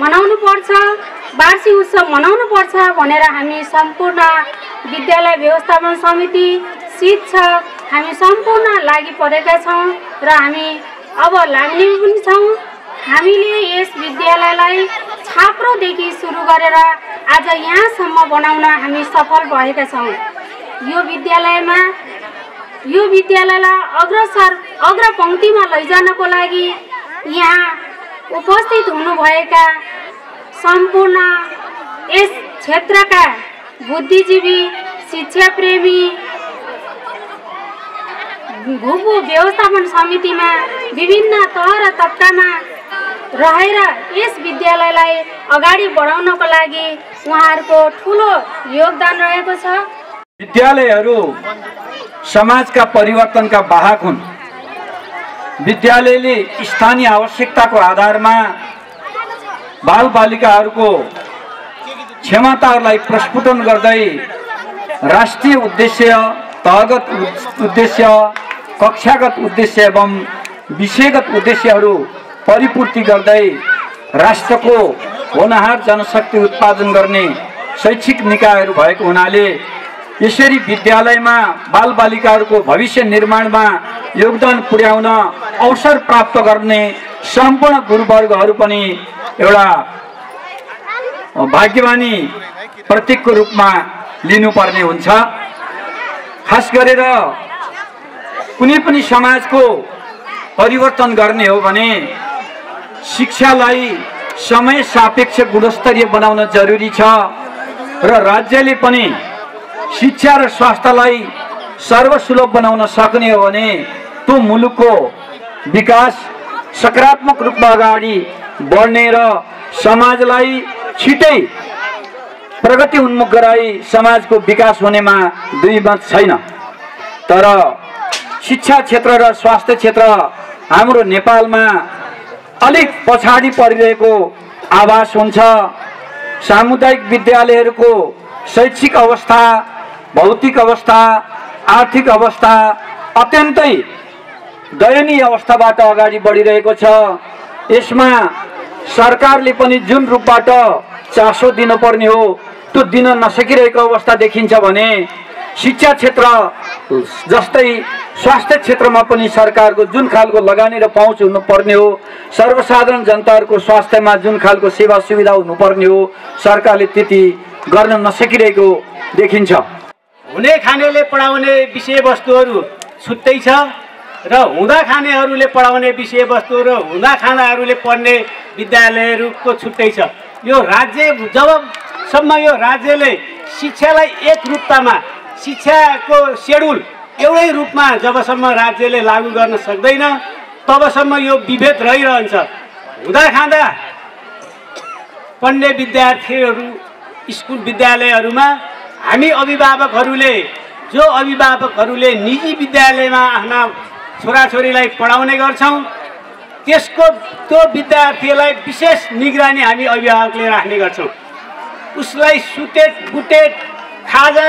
मनाउनु पर्छ, वार्षिक उत्सव मनाउनु पर्छ भनेर हामी सम्पूर्ण विद्यालय व्यवस्थापन समिति, शिक्षक हामी सम्पूर्ण लागि परेका छौँ र हामी अब लाग्ने पनि छौँ। हामीले यस विद्यालयलाई छाप्रोदेखि सुरु गरेर आज यहाँसम्म बनाउन हामी सफल भएका छौँ। यो विद्यालयलाई अग्रपङ्क्तिमा लैजानको लागि यहाँ उपस्थित हुनुभएका सम्पूर्ण यस क्षेत्रका बुद्धिजीवी, शिक्षाप्रेमी, भूभू व्यवस्थापन समितिमा विभिन्न तह र तबकामा रहेर यस विद्यालयलाई अगाडि बढाउनको लागि उहाँहरूको ठुलो योगदान रहेको छ। विद्यालयहरू समाजका परिवर्तनका वाहक हुन्। विद्यालयले स्थानीय आवश्यकताको आधारमा बालबालिकाहरूको क्षमताहरूलाई प्रस्फुटन गर्दै राष्ट्रिय उद्देश्य, तहगत उद्देश्य, कक्षागत उद्देश्य एवं विषयगत उद्देश्यहरू परिपूर्ति गर्दै राष्ट्रको होनहार जनशक्ति उत्पादन गर्ने शैक्षिक निकायहरू भएको हुनाले यसरी विद्यालयमा बालबालिकाहरूको भविष्य निर्माणमा योगदान पुर्याउन अवसर प्राप्त गर्ने सम्पूर्ण गुरुवर्गहरू पनि एउटा भाग्यमानी प्रतीकको रूपमा लिनुपर्ने हुन्छ। खास गरेर कुनै पनि समाजको परिवर्तन गर्ने हो भने शिक्षालाई समय सापेक्ष गुणस्तरीय बनाउन जरुरी छ र राज्यले पनि शिक्षा र स्वास्थ्यलाई सर्वसुलभ बनाउन सक्ने हो भने त्यो मुलुकको विकास सकारात्मक रूपमा अगाडि बढ्ने र समाजलाई छिटै प्रगति उन्मुख गराई समाजको विकास हुनेमा दुई मत छैन। तर शिक्षा क्षेत्र र स्वास्थ्य क्षेत्र हाम्रो नेपालमा अलिक पछाडि परिरहेको आभास हुन्छ। सामुदायिक विद्यालयहरूको शैक्षिक अवस्था, भौतिक अवस्था, आर्थिक अवस्था अत्यन्तै दयनीय अवस्थाबाट अगाडि बढिरहेको छ। यसमा सरकारले पनि जुन रूपबाट चासो दिनुपर्ने हो त्यो दिन नसकिरहेको अवस्था देखिन्छ भने शिक्षा क्षेत्र जस्तै स्वास्थ्य क्षेत्रमा पनि सरकारको जुन खालको लगानी र पहुँच हुनुपर्ने हो, सर्वसाधारण जनताहरूको स्वास्थ्यमा जुन खालको सेवा सुविधा हुनुपर्ने हो, सरकारले त्यति गर्न नसकिरहेको देखिन्छ। हुने खानेले पढाउने विषयवस्तुहरू छुट्टै छ र हुँदा खानेहरूले पढाउने विषयवस्तु र हुँदा खानाहरूले पढ्ने विद्यालयहरूको छुट्टै छ। यो राज्य जबसम्म यो राज्यले शिक्षालाई एक रूपतामा, शिक्षाको सेड्युल एउटै रूपमा जबसम्म राज्यले लागू गर्न सक्दैन तबसम्म यो विभेद रहिरहन्छ। हुँदा खाँदा पढ्ने विद्यार्थीहरू स्कुल विद्यालयहरूमा हामी अभिभावकहरूले निजी विद्यालयमा आफ्ना छोराछोरीलाई पढाउने गर्छौँ, त्यो विद्यार्थीलाई विशेष निगरानी हामी अभिभावकले राख्ने गर्छौँ। उसलाई सुटेड बुटेड खाजा,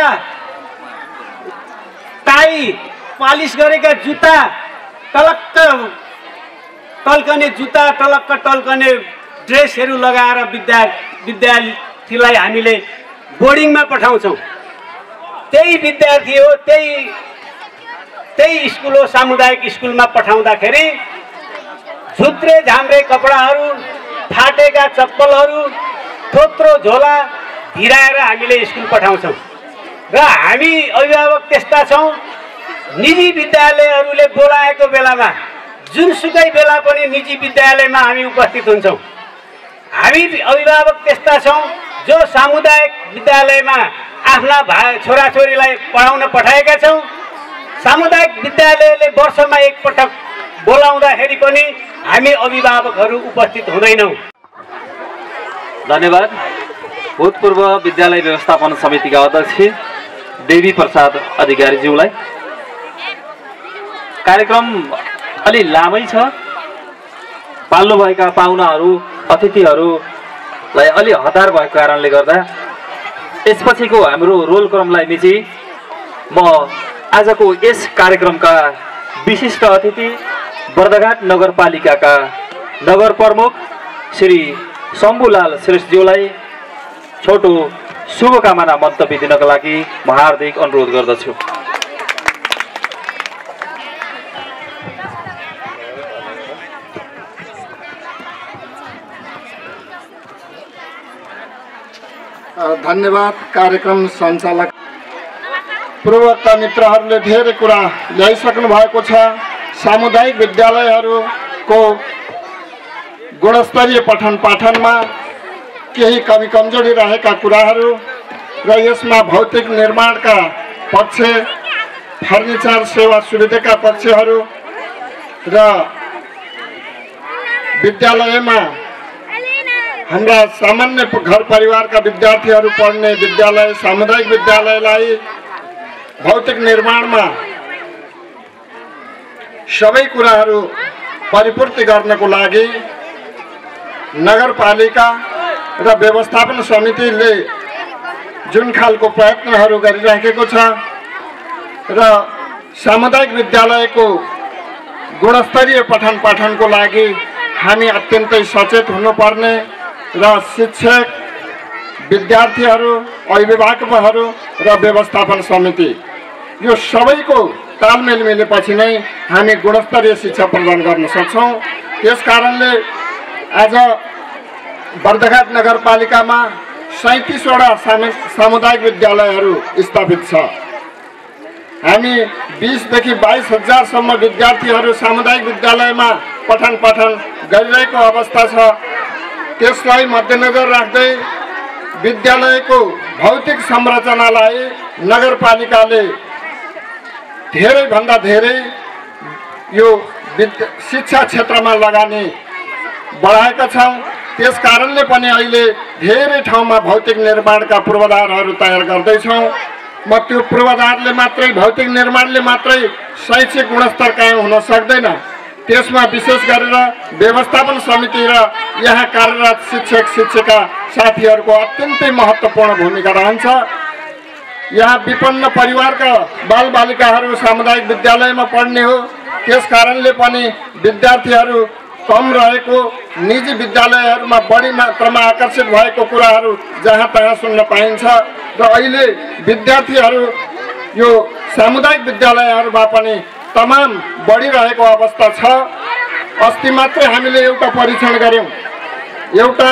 टाई, पालिस गरेका जुत्ता, टलक्क टल्कने जुत्ता, टलक्क टल्कने ड्रेसहरू लगाएर विद्यार्थीलाई हामीले बोर्डिङमा पठाउँछौँ। त्यही विद्यार्थी हो, त्यही स्कुल हो, सामुदायिक स्कुलमा पठाउँदाखेरि झुत्रे झाम्रे कपडाहरू, फाटेका चप्पलहरू, थोत्रो झोला भिराएर हामीले स्कुल पठाउँछौँ। र हामी अभिभावक त्यस्ता छौँ, निजी विद्यालयहरूले बोलाएको बेलामा जुनसुकै बेला पनि निजी विद्यालयमा हामी उपस्थित हुन्छौँ। हामी अभिभावक त्यस्ता छौँ जो सामुदायिक विद्यालयमा आफ्ना छोराछोरीलाई पढाउन पठाएका छौँ। सामुदायिक विद्यालयले वर्षमा एकपटक बोलाउँदाखेरि पनि हामी अभिभावकहरू उपस्थित हुँदैनौँ। धन्यवाद। भूतपूर्व विद्यालय व्यवस्थापन समितिका अध्यक्ष देवी प्रसाद अधिकारीज्यूलाई। कार्यक्रम अलि लामै छ। पाल्नुभएका पाहुनाहरू, अतिथिहरूलाई अलि हतार भएको कारणले गर्दा यसपछिको हाम्रो रोल क्रमलाई मिची म आजको यस कार्यक्रमका विशिष्ट अतिथि बर्दघाट नगरपालिकाका नगर प्रमुख श्री शम्भुलाल श्रेष्ठज्यूलाई छोटो शुभकामना मन्तव्य दिनका लागि म हार्दिक अनुरोध गर्दछु। धन्यवाद। कार्यक्रम सञ्चालक प्रवक्ता मित्रहरूले धेरै कुरा ल्याइसक्नु भएको छ। सामुदायिक विद्यालयहरूको गुणस्तरीय पठन पाठनमा केही कमी कमजोरी रहेका कुराहरू र यसमा भौतिक निर्माणका पक्ष, फर्निचर सेवा सुविधाका पक्षहरू र विद्यालयमा हाम्रा सामान्य घर परिवारका विद्यार्थीहरू पढ्ने विद्यालय सामुदायिक विद्यालयलाई भौतिक निर्माणमा सबै कुराहरू परिपूर्ति गर्नको लागि नगरपालिका र व्यवस्थापन समितिले जुन खालको प्रयत्नहरू गरिराखेको छ र सामुदायिक विद्यालयको गुणस्तरीय पठन पाठनको लागि हामी अत्यन्तै सचेत हुनुपर्ने र शिक्षक, विद्यार्थीहरू, अभिभावकहरू र व्यवस्थापन समिति यो सबैको तालमेल मिलेपछि नै हामी गुणस्तरीय शिक्षा प्रदान गर्न सक्छौँ। त्यसकारणले आज बर्दघाट नगरपालिकामा 37वटा सामुदायिक विद्यालयहरू स्थापित छ। हामी 20 देखि 22 हजारसम्म विद्यार्थीहरू सामुदायिक विद्यालयमा पठन पाठन गरिरहेको अवस्था छ। त्यसलाई मध्यनजर राख्दै विद्यालयको भौतिक संरचनालाई नगरपालिकाले धेरैभन्दा धेरै यो शिक्षा क्षेत्रमा लगानी बढाएका छौँ। त्यस कारणले पनि अहिले धेरै ठाउँमा भौतिक निर्माणका पूर्वाधारहरू तयार गर्दैछौँ। म त्यो पूर्वाधारले मात्रै, भौतिक निर्माणले मात्रै शैक्षिक गुणस्तर कायम हुन सक्दैन। त्यसमा विशेष गरेर व्यवस्थापन समिति र यहाँ कार्यरत शिक्षक शिक्षिका साथीहरूको अत्यन्तै महत्त्वपूर्ण भूमिका रहन्छ। यहाँ विपन्न परिवारका बालबालिकाहरू सामुदायिक विद्यालयमा पढ्ने हो। त्यस कारणले पनि विद्यार्थीहरू कम रहेको, निजी विद्यालयहरूमा बढी मात्रामा आकर्षित भएको कुराहरू जहाँ तहाँ सुन्न पाइन्छ र अहिले विद्यार्थीहरू यो सामुदायिक विद्यालयहरूमा पनि तमाम बढिरहेको अवस्था छ। अस्ति मात्रै हामीले एउटा परीक्षण गऱ्यौँ। एउटा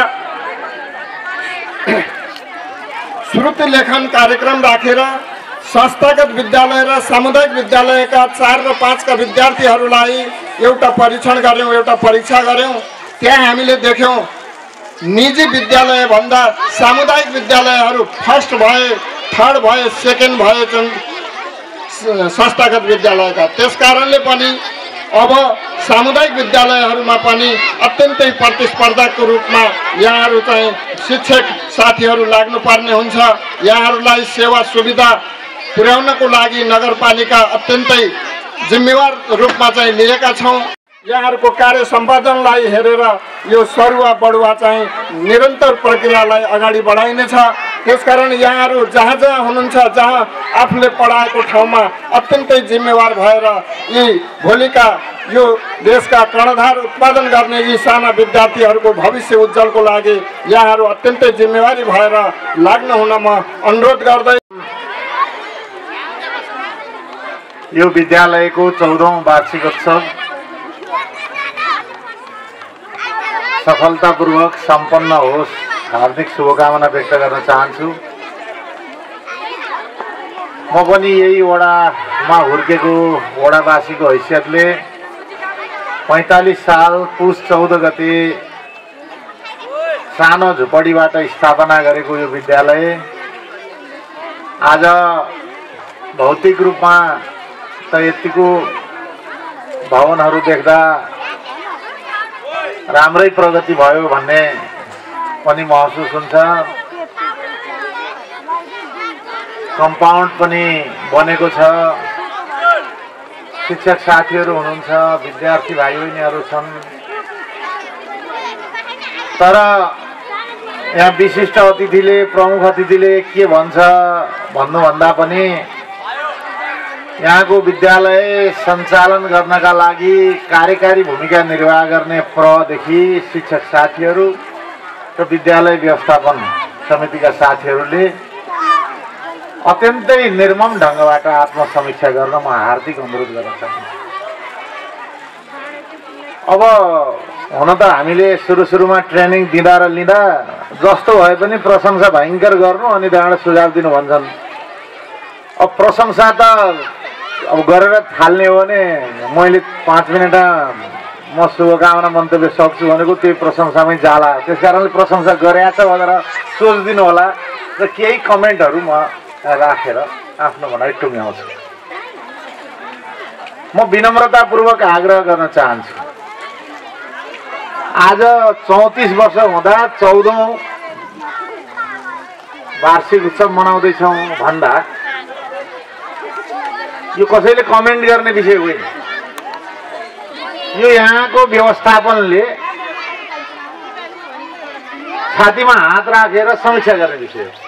श्रुति लेखन कार्यक्रम राखेर संस्थागत विद्यालय र सामुदायिक विद्यालयका 4 र 5 का विद्यार्थीहरूलाई एउटा परीक्षण गऱ्यौँ, एउटा परीक्षा गऱ्यौँ। त्यहाँ हामीले देख्यौँ निजी विद्यालयभन्दा सामुदायिक विद्यालयहरू फर्स्ट भए, थर्ड भए, सेकेन्ड भए जुन संस्थागत विद्यालयका। त्यस कारणले पनि अब सामुदायिक विद्यालयहरूमा पनि अत्यन्तै प्रतिस्पर्धाको रूपमा यहाँहरू चाहिँ शिक्षक साथीहरू लाग्नुपर्ने हुन्छ। यहाँहरूलाई सेवा सुविधा पुर्याउनको लागि नगरपालिका अत्यन्तै जिम्मेवार रूपमा चाहिँ लिएका छौँ। यहाँहरूको कार्य सम्पादनलाई हेरेर यो सरुवा बढुवा चाहिँ निरन्तर प्रक्रियालाई अगाडि बढाइनेछ। त्यसकारण यहाँहरू जहाँ जहाँ हुनुहुन्छ, जहाँ आफूले पढाएको ठाउँमा अत्यन्तै जिम्मेवार भएर यी भोलिका यो देशका कर्णधार उत्पादन गर्ने यी साना विद्यार्थीहरूको भविष्य उज्जवलको लागि यहाँहरू अत्यन्तै जिम्मेवारी भएर लाग्न हुन म अनुरोध गर्दै यो विद्यालयको 14औं वार्षिकोत्सव सफलतापूर्वक सम्पन्न होस्, हार्दिक शुभकामना व्यक्त गर्न चाहन्छु। म पनि यही वडामा हुर्केको वडावासीको हैसियतले 45 साल पुस 14 गते सानो झुपडीबाट स्थापना गरेको यो विद्यालय आज भौतिक रूपमा त यतिको भवनहरू देख्दा राम्रै प्रगति भयो भन्ने पनि महसुस हुन्छ। कम्पाउन्ड पनि बनेको छ, शिक्षक साथीहरू हुनुहुन्छ, विद्यार्थी भाइ बहिनीहरू छन्। तर यहाँ विशिष्ट अतिथिले, प्रमुख अतिथिले के भन्छ भन्नुभन्दा पनि यहाँको विद्यालय सञ्चालन गर्नका लागि कार्यकारी भूमिका निर्वाह गर्ने प्रदेखि शिक्षक साथीहरू र विद्यालय व्यवस्थापन समितिका साथीहरूले अत्यन्तै निर्मम ढङ्गबाट आत्मसमीक्षा गर्न म हार्दिक अनुरोध गर्न चाहन्छु। अब हुन त हामीले सुरुमा ट्रेनिङ दिँदा र लिँदा जस्तो भए पनि प्रशंसा भयङ्कर गर्नु अनि त्यहाँबाट सुझाव दिनु भन्छन्। अब प्रशंसा त अब गरेर थाल्ने हो भने मैले 5 मिनटमा म शुभकामना मन्तव्य सक्छु भनेको त्यही प्रशंसामै जाला। त्यस कारणले प्रशंसा गरेछ भनेर सोचिदिनु होला र केही कमेन्टहरू म राखेर आफ्नो भनाइ टुङ्ग्याउँछु। म विनम्रतापूर्वक आग्रह गर्न चाहन्छु, आज 34 वर्ष हुँदा 14औं वार्षिक उत्सव मनाउँदैछौँ भन्दा यो कसैले कमेन्ट गर्ने विषय होइन। यो यहाँको व्यवस्थापनले छातीमा हात राखेर समीक्षा गर्ने विषय हो।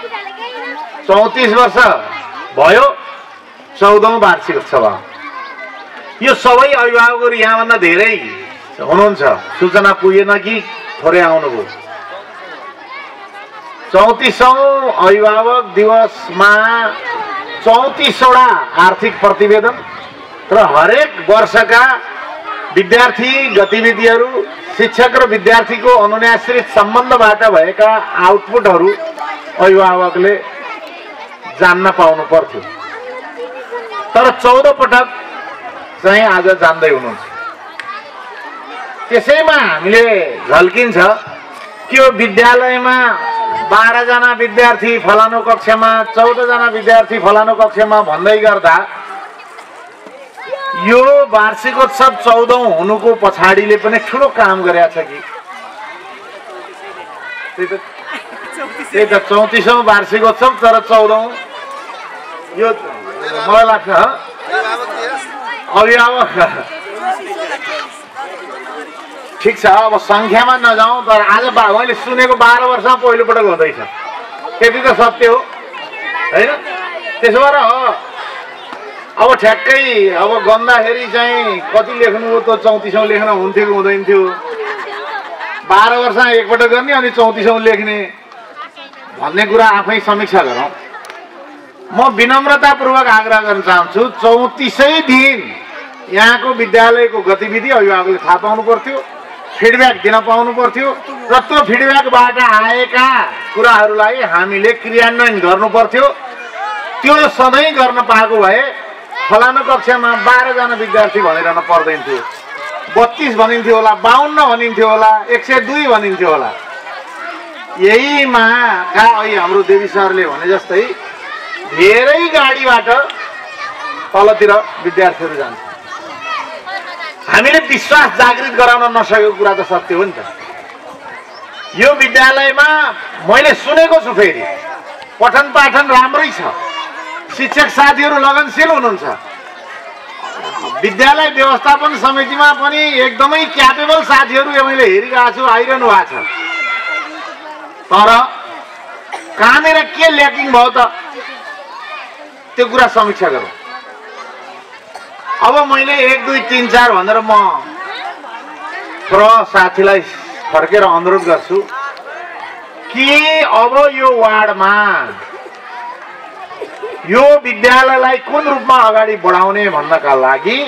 34 वर्ष भयो 14औं वार्षिक उत्सव। यो सबै अभिभावकहरू यहाँभन्दा धेरै हुनुहुन्छ, सूचना पुगेन कि थोरै आउनुभयो। 34औं अभिभावक दिवसमा 34वटा आर्थिक प्रतिवेदन र हरेक वर्षका विद्यार्थी गतिविधिहरू, शिक्षक र विद्यार्थीको अनुन्याश्रित सम्बन्धबाट भएका आउटपुटहरू अभिभावकले जान्न पाउनु पर्थ्यो। तर 14 पटक चाहिँ आज जान्दै हुनुहुन्छ। त्यसैमा हामीले झल्किन्छ कि यो विद्यालयमा 12 जना विद्यार्थी फलानु कक्षामा, 14 जना विद्यार्थी फलानु कक्षामा भन्दै गर्दा यो वार्षिकोत्सव 14औं हुनुको पछाडिले पनि ठुलो काम गरेछ कि। त्यही त 34औं वार्षिकोत्सव तर 14औं यो मलाई लाग्छ अभिभावक ठिक छ। अब संख्यामा नजाउँ, तर आज मैले सुनेको 12 वर्षमा पहिलोपटक हुँदैछ। त्यति त सत्य हो होइन? त्यसो भएर अब ठ्याक्कै अब गन्दाखेरि चाहिँ कति लेख्नु हो त 34औं लेख्न हुन्थ्यो कि हुँदैन थियो? 12 वर्षमा एकपटक गर्ने अनि 34औं लेख्ने भन्ने कुरा आफै समीक्षा गरौँ। म विनम्रतापूर्वक आग्रह गर्न चाहन्छु, 34 दिन यहाँको विद्यालयको गतिविधि अभिभावकले थाहा पाउनु पर्थ्यो, फिडब्याक दिन पाउनु पर्थ्यो र त्यो फिडब्याकबाट आएका कुराहरूलाई हामीले क्रियान्वयन गर्नु पर्थ्यो। त्यो सधैँ गर्न पाएको भए फलानु कक्षामा 12 जना विद्यार्थी भनिरहन पर्दैन थियो, 32 भनिन्थ्यो होला, 52 भनिन्थ्यो होला, 102 भनिन्थ्यो होला। यहीमा अहिले हाम्रो देवी सरले भने जस्तै धेरै गाडीबाट तलतिर विद्यार्थीहरू जान्छ। हामीले विश्वास जागृत गराउन नसकेको कुरा त सत्य हो नि त। यो विद्यालयमा मैले सुनेको छु, फेरि पठन पाठन राम्रै छ, शिक्षक साथीहरू लगनशील हुनुहुन्छ, विद्यालय व्यवस्थापन समितिमा पनि एकदमै क्यापेबल साथीहरू मैले हेरिरहेको छु, आइरहनु भएको छ। तर कहाँनिर के ल्याकिङ भयो त त्यो कुरा समीक्षा गरौँ। अब मैले 1 2 3 4 भनेर म साथीलाई फर्केर अनुरोध गर्छु कि अब यो वार्डमा यो विद्यालयलाई कुन रूपमा अगाडि बढाउने भन्नका लागि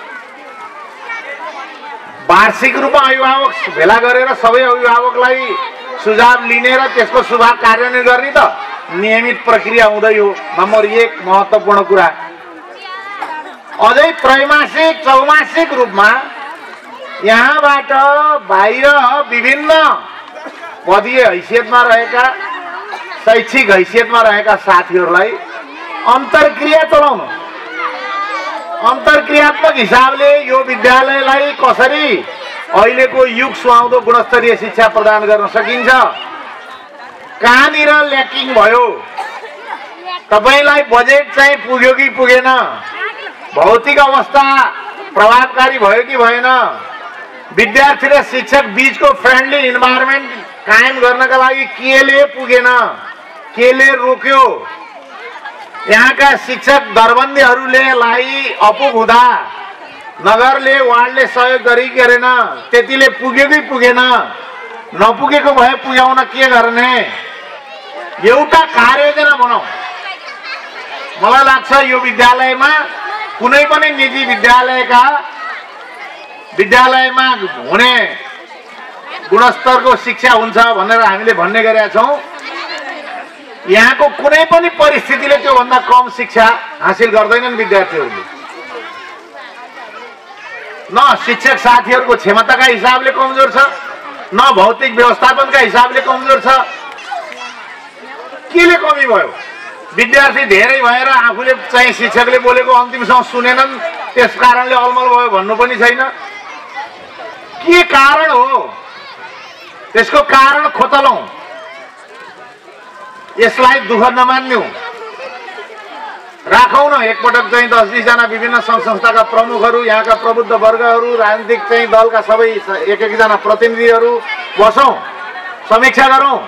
वार्षिक रूपमा अभिभावक भेला गरेर सबै अभिभावकलाई सुझाव लिने र त्यसको सुझाव कार्यान्वयन गर्ने त नियमित प्रक्रिया हुँदै हो। नम्बर 1 महत्त्वपूर्ण कुरा, अझै त्रैमासिक चौमासिक रूपमा यहाँबाट बाहिर विभिन्न पदीय हैसियतमा रहेका, शैक्षिक हैसियतमा रहेका साथीहरूलाई अन्तर्क्रिया चलाउनु, अन्तर्क्रियात्मक हिसाबले यो विद्यालयलाई कसरी अहिलेको युग सुहाउँदो गुणस्तरीय शिक्षा प्रदान गर्न सकिन्छ, कहाँनिर ल्याकिङ भयो, तपाईलाई बजेट चाहिँ पुग्यो कि पुगेन, भौतिक अवस्था प्रभावकारी भयो कि भएन, विद्यार्थी र शिक्षक बीचको फ्रेन्डली इन्भाइरोमेन्ट कायम गर्नका लागि केले पुगेन, केले रोक्यो, यहाँका शिक्षक दरबन्दीहरूले अपुग हुँदा नगरले वार्डले सहयोग गरे कि गरेन, त्यतिले पुग्यो कि पुगेन, नपुगेको भए पुर्याउन के गर्ने, एउटा कार्ययोजना बनाऊ। मलाई लाग्छ यो विद्यालयमा कुनै पनि निजी विद्यालयमा हुने गुणस्तरको शिक्षा हुन्छ भनेर हामीले भन्ने गरेका छौँ। यहाँको कुनै पनि परिस्थितिले त्योभन्दा कम शिक्षा हासिल गर्दैनन् विद्यार्थीहरूले। न शिक्षक साथीहरूको क्षमताका हिसाबले कमजोर छ, न भौतिक व्यवस्थापनका हिसाबले कमजोर छ। केले कमी भयो? विद्यार्थी धेरै भएर आफूले चाहिँ शिक्षकले बोलेको अन्तिमसम्म सुनेनन्, त्यस कारणले अलमल भयो भन्नु पनि छैन। के कारण हो? त्यसको कारण खोतलौँ। यसलाई दुःख नमान्नु, राखौँ न एकपटक चाहिँ 10-20 जना विभिन्न सङ्घ संस्थाका प्रमुखहरू, यहाँका प्रबुद्ध वर्गहरू, राजनीतिक चाहिँ दलका सबै एक जना प्रतिनिधिहरू बसौँ, समीक्षा गरौँ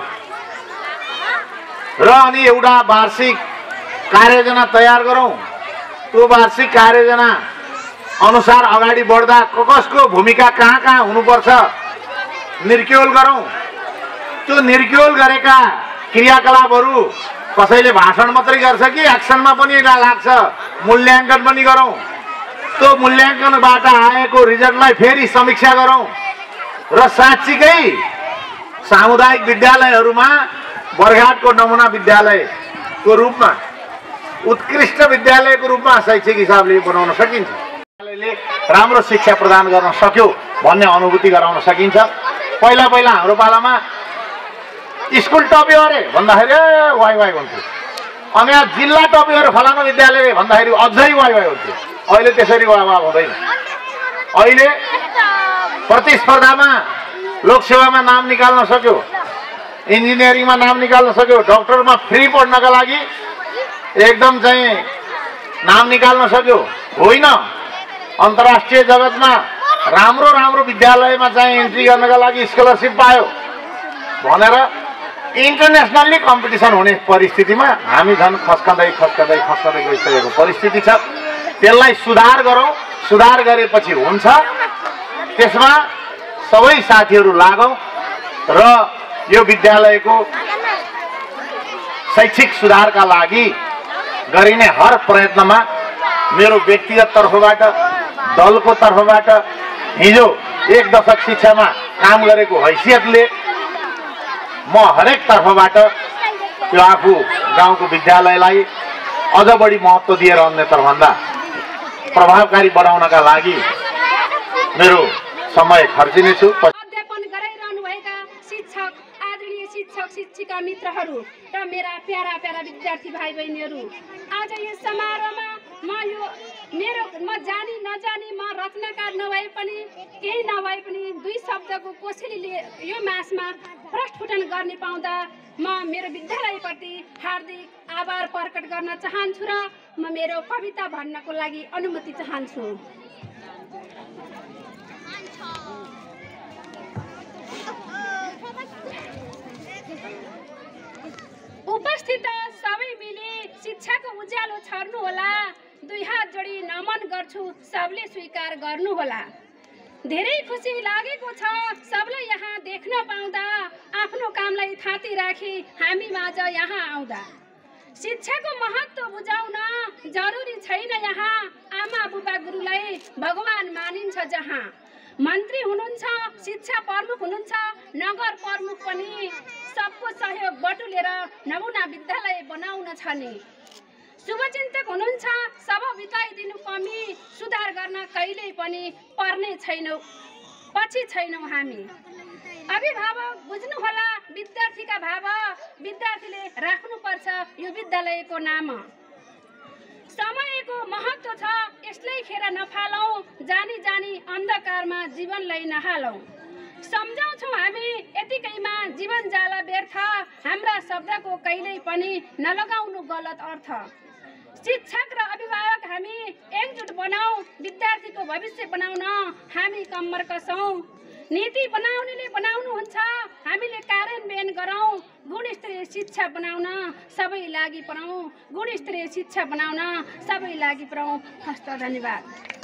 र अनि एउटा वार्षिक कार्ययोजना तयार गरौँ। त्यो वार्षिक कार्ययोजना अनुसार अगाडि बढ्दा कसको भूमिका कहाँ कहाँ हुनुपर्छ निर्क्योल गरौँ। त्यो निर्क्योल गरेका क्रियाकलापहरू कसैले भाषण मात्रै गर्छ कि एक्सनमा पनि लाग्छ, मूल्याङ्कन पनि गरौँ। त्यो मूल्याङ्कनबाट आएको रिजल्टलाई फेरि समीक्षा गरौँ र साँच्चीकै सामुदायिक विद्यालयहरूमा बर्घाटको नमुना विद्यालयको रूपमा, उत्कृष्ट विद्यालयको रूपमा शैक्षिक हिसाबले बनाउन सकिन्छ। विद्यालयले राम्रो शिक्षा प्रदान गर्न सक्यो भन्ने अनुभूति गराउन सकिन्छ। पहिला हाम्रो पालामा स्कुल टप्यो अरे भन्दाखेरि वाइ वाइ हुन्थ्यो, अनि यहाँ जिल्ला टप्यो अरे फलानु विद्यालयले भन्दाखेरि अझै वाइ वाइ हुन्थ्यो। अहिले त्यसरी वाह वाह हुँदैन। अहिले प्रतिस्पर्धामा लोकसेवामा नाम निकाल्न सक्यो, इन्जिनियरिङमा नाम निकाल्न सक्यो, डक्टरमा फ्री पढ्नका लागि एकदम चाहिँ नाम निकाल्न सक्यो। होइन, अन्तर्राष्ट्रिय जगतमा राम्रो विद्यालयमा चाहिँ इन्ट्री गर्नका लागि स्कलरसिप पायो भनेर इन्टरनेसनल्ली कम्पिटिसन हुने परिस्थितिमा हामी झन् खस्कँदै गइसकेको परिस्थिति छ। त्यसलाई सुधार गरौँ। सुधार गरेपछि हुन्छ, त्यसमा सबै साथीहरू लागौँ र यो विद्यालयको शैक्षिक सुधारका लागि गरिने हर प्रयत्नमा मेरो व्यक्तिगत तर्फबाट, दलको तर्फबाट, हिजो 1 दशक शिक्षामा काम गरेको हैसियतले म हरेक तर्फबाट त्यो आफू गाउँको विद्यालयलाई अझ बढी महत्त्व दिएर अन्यतरभन्दा प्रभावकारी बनाउनका लागि मेरो समय खर्चिनेछु। अध्यापन गराइरहनुभएका शिक्षक, आदरणीय शिक्षक शिक्षिका मित्रहरू र मेरा प्यारा विद्यार्थी भाइ बहिनीहरू, आज यस समारोहमा म जानी नजानी, म रचनाकार नभए पनि केही नभए पनि 2 शब्दको कोसेलीले यो मासमा प्रस्फुटन गर्ने पाउँदा म मेरो विद्यालयप्रति हार्दिक आभार प्रकट गर्न चाहन्छु र म मेरो कविता भन्नको लागि अनुमति चाहन्छु। उपस्थित सबै मिले शिक्षाको उज्यालो छर्नु होला। 2 हात जोडी नमन गर्छु, सबले स्वीकार गर्नु होला। धेरै खुसी लागेको छ सबलाई यहाँ देख्न पाउँदा, आफ्नो कामलाई थाती राखी हामी माझ यहाँ आउँदा। शिक्षाको महत्त्व बुझाउन जरुरी छैन यहाँ, आमा बुबा गुरुलाई भगवान मानिन्छ जहाँ। मन्त्री हुनुहुन्छ, शिक्षा प्रमुख हुनुहुन्छ, नगर प्रमुख पनि, सबको सहयोग बटुलेर नमुना विद्यालय बनाउन छ नि। शुभचिन्तक हुनुहुन्छ, सब बिताइदिनु कमी, सुधार गर्न कहिल्यै पनि पर्ने छैनौँ, पछि छैनौँ हामी। अभिभावक बुझ्नुहोला विद्यार्थीका भाव, विद्यार्थीले राख्नुपर्छ यो विद्यालयको नाम। समयको महत्त्व छ, यसलाई खेर नफालौँ, जानी अन्धकारमा जीवनलाई नहालौँ। सम्झाउँछौँ हामी यतिकैमा जीवन जाला व्यर्थ, हाम्रा शब्दको कहिल्यै पनि नलगाउनु गलत अर्थ। शिक्षक र अभिभावक हामी एकजुट बनाऊ, विद्यार्थीको भविष्य बनाउन हामी कम्मर कसौँ। नीति बनाउनेले बनाउनुहुन्छ, हामीले कार्यान्वयन गरौँ। गुणस्तरीय शिक्षा बनाउन सबै लागि पढौँ, गुणस्तरीय शिक्षा बनाउन सबै लागि पढौँ। हस्त धन्यवाद।